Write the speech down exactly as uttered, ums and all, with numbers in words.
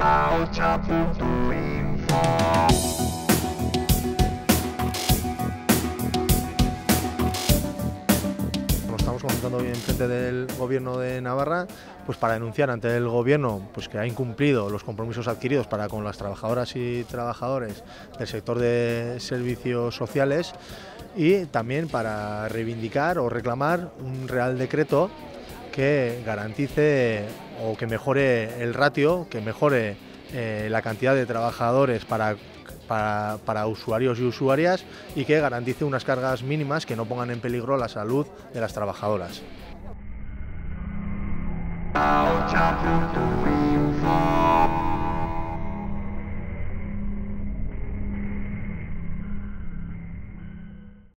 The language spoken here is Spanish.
Ahotsa puntu info. Lo estamos comentando hoy en frente del Gobierno de Navarra, pues para denunciar ante el Gobierno pues que ha incumplido los compromisos adquiridos para con las trabajadoras y trabajadores del sector de servicios sociales, y también para reivindicar o reclamar un Real Decreto que garantice o que mejore el ratio, que mejore eh, la cantidad de trabajadores para, para, para usuarios y usuarias, y que garantice unas cargas mínimas que no pongan en peligro la salud de las trabajadoras.